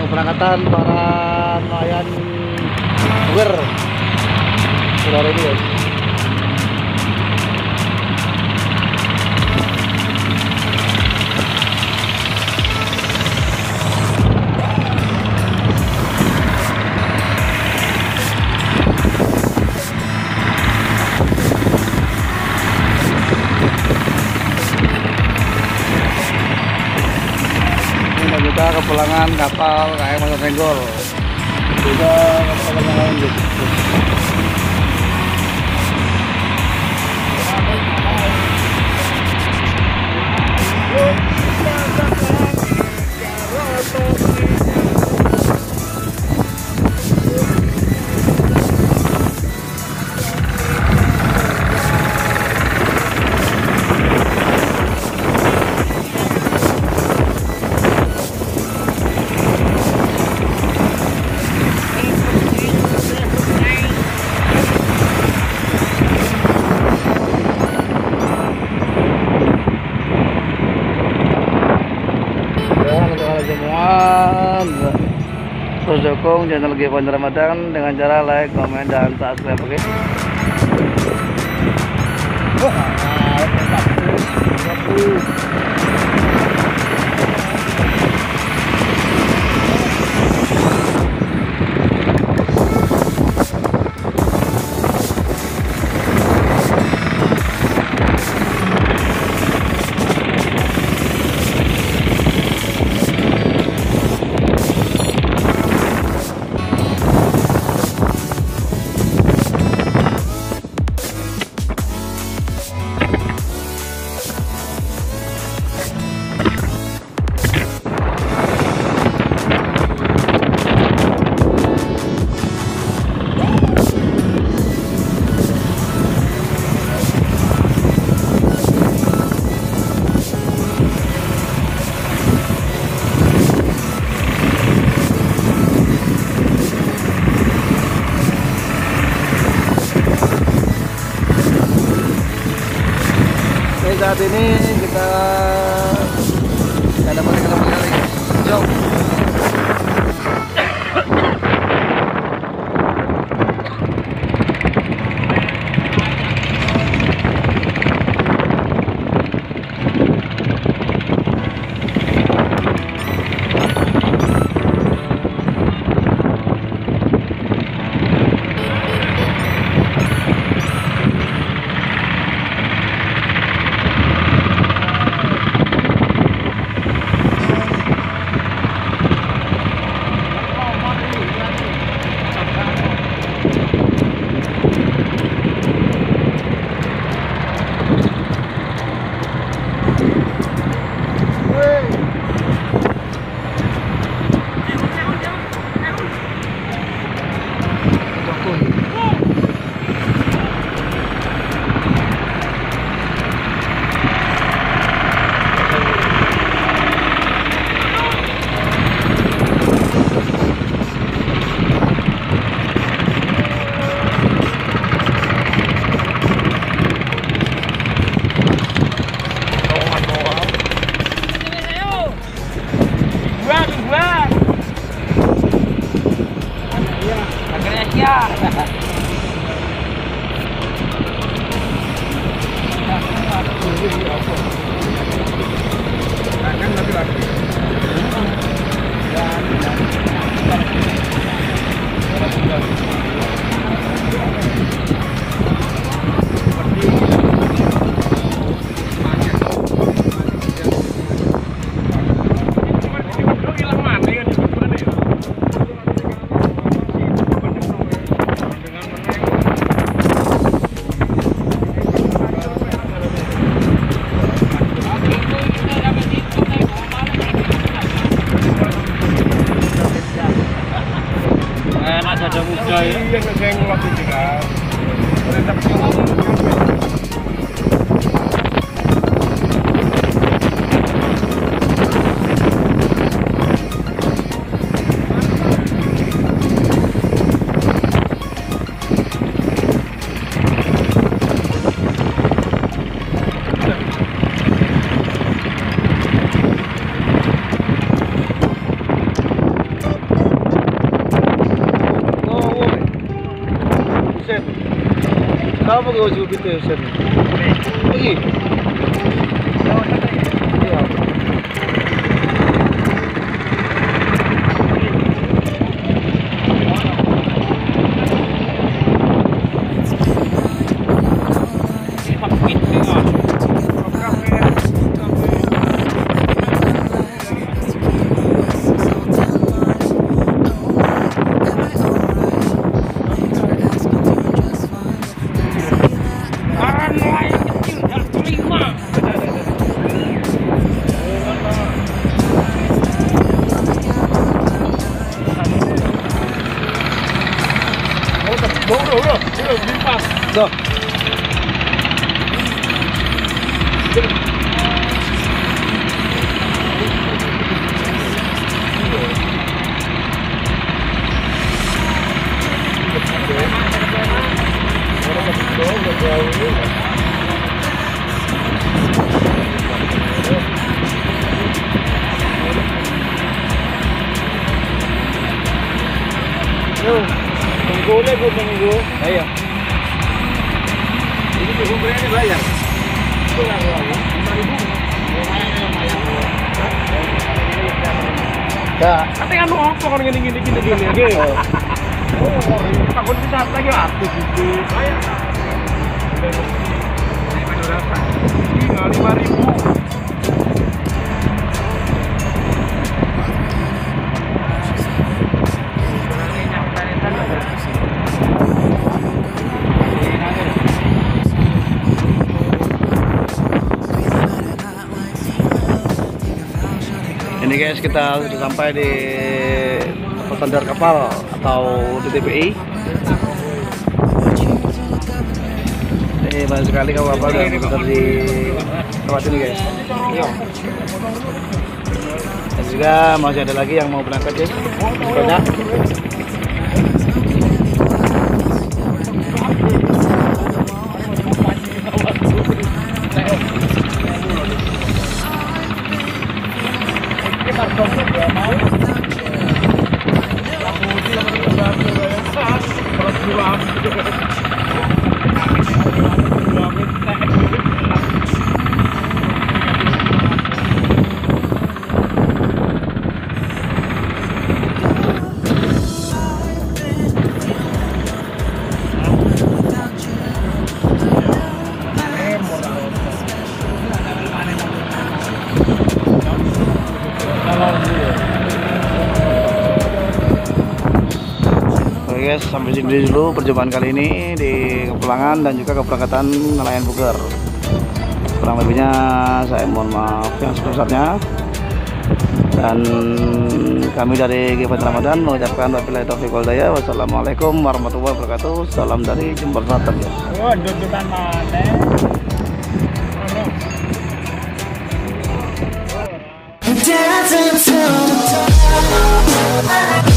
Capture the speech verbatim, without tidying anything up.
keberangkatan para nelayan Luger sudah ready guys. Kita kepulangan kapal K M Motor Senggol. Juga kapal yang lain gitu. Terus dukung channel Givon Ramadan dengan cara like, komen, dan subscribe, oke? Okay? Saat ini kita ada balik ke lagi. Jom. tuh juga gitu sen. Lagi. Iya. Udah, udah, udah, limpas. Tuh. Tunggu deh, gue tunggu. Ayo. Ini tunggu berani bayar. Itu lah lima ribu. Ya. Tapi kan lu apa kan gini gini gini gini aja. Oh, takut kita lagi atus gitu. Bayar. Tinggal lima ribu. Ini guys, kita sudah sampai di Standar Kapal atau D T P I. Ini banyak sekali kapal yang berputar di tempat ini guys. Dan juga masih ada lagi yang mau berangkat guys. Banyak. Oke guys, sampai sini dulu perjumpaan kali ini di kepulangan dan juga keberangkatan nelayan Puger. Kurang lebihnya saya mohon maaf yang sebesar-besarnya. Dan kami dari G P Ramadan mengucapkan wabillahi taufiq wal hidayah. Wassalamualaikum warahmatullahi wabarakatuh. Salam dari Jember Selatan ya. Oh, dudukan mana?